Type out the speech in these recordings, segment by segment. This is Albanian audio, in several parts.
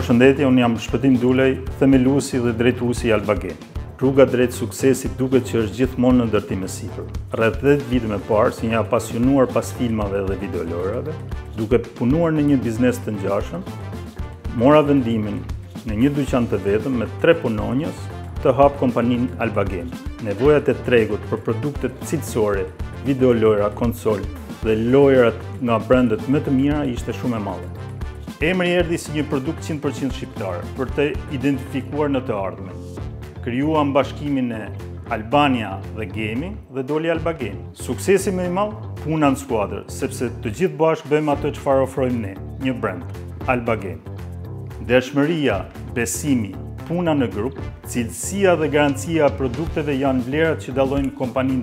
Përshëndetje, unë jam Shpëtim Dulej, themeluesi dhe drejtuesi i Albagame. Rruga drejt suksesit duket që është gjithmonë në ndërtim e sipër. Rreth 10 vite më parë, si një apasionuar pas filmave dhe videolojrave, duke punuar në një biznes të ngjashëm, mora vendimin në një dyqan të vetëm me 3 punonjës të hap kompaninë Albagame. Nevojat e tregut për produktet cilësore, videolojra, konsol dhe lojrat nga brendet më të mira ishte shumë e madhe. Emri erdhi si një produkt 100% shqiptar për të identifikuar në të ardhmen. Krijuam bashkimin e Albania dhe Gaming dhe doli Albagame. Suksesi më i madh, puna në skuadër, sepse të gjithë bashkë bëjmë ato çfarë ofrojmë ne, një brand, Albagame. Dershmëria, besimi, puna në grup, cilësia dhe garancia e produkteve janë vlerat që dallojnë kompaninë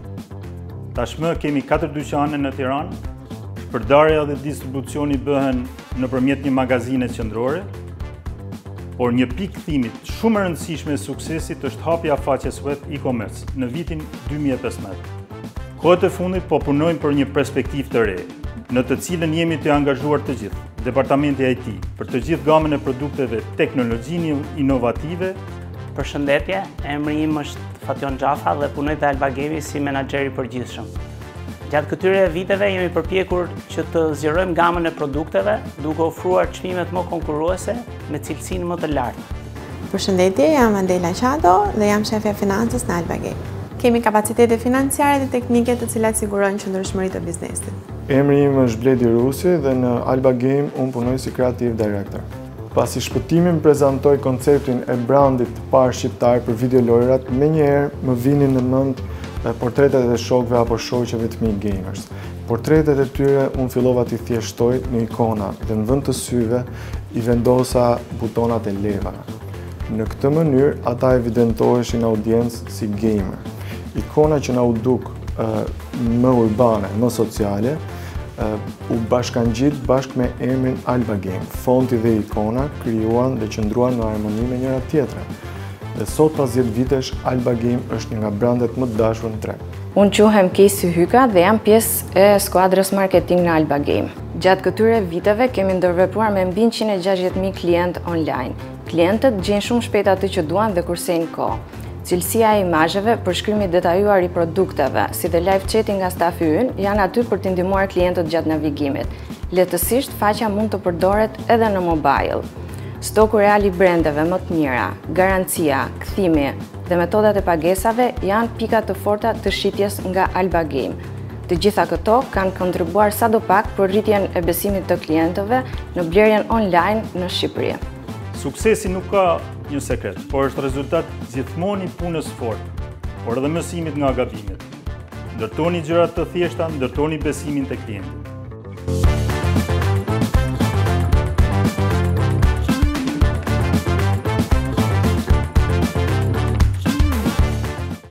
tonë. Tashmë kemi 4 dyqane në Tiranë. Shpërndarja dhe distribucioni bëhen nëpërmjet një magazine qendrore, por një pikë kthimit shumë e rëndësishme e suksesit është hapja e faqes web e-commerce në vitin 2015. Kohët e fundit po punojmë për një perspektivë të re, në të cilën jemi të angazhuar të gjithë, departamenti IT, për të gjithë gamën e produkteve teknologjinë inovative. Përshëndetje, emri im është Fation Xhafa dhe punoj te Albagame si menaxher i përgjithshëm. Gjatë këtyre viteve jemi përpjekur që të zgjerojmë gamën e produkteve duke ofruar çmimet më konkurruese me cilësinë më të lartë. Përshëndetje, jam Andela Qado dhe jam shefja financës në Albagame. Kemi kapacitete financiare dhe teknike të cilat sigurojnë qëndrueshmërinë të biznesit. Emri im është Bledi Rusi dhe në Albagame unë punoj si creative director. Pasi Shpëtimi më prezantoi konceptin e brandit të parë shqiptar për videolojrat, menjëherë më vinin në mend portretet e shokëve apo shoqeve të mi gamers. Portretet e tyre unë fillova t'i thjeshtoj në ikona dhe në vend të syve i vendosa butonat e levara. Në këtë mënyrë ata evidentoheshin audiencë si gamer. Ikona që na u duk më urbane, më sociale, u bashkangjit bashkë me emrin Albagame. Fonti dhe ikona krijuan dhe qëndruan në harmoni me njëra tjetrën. Dhe sot pas 10 vitesh, Albagame është një nga brandet më të dashur në treg. Unë quhem Kesi Hyka dhe jam pjesë e skuadrës marketing në Albagame. Gjatë këtyre viteve kemi ndërvepruar me mbi 160.000 klientë online. Klientët gjejnë shumë shpejt atë që duan dhe kursejnë kohë. Cilësia e imazheve, përshkrimi detajuar i produkteve, si dhe live chatting nga stafi ynë, janë aty për të ndihmuar klientët gjatë navigimit. Lehtësisht, faqja mund të përdoret edhe në mobile. Stoku real i brendeve më të mira, garancia, kthimi dhe metodat e pagesave janë pikat të forta të shitjes nga Albagame. Të gjitha këto kanë kontribuar sadopak për rritjen e besimit të klientëve në blerjen online në Shqipëri. Suksesi nuk ka një sekret, por është rezultat gjithmonë i punës fortë, por edhe mësimit nga gabimet. Ndërtoni gjërat të thjeshta, ndërtoni besimin te klienti.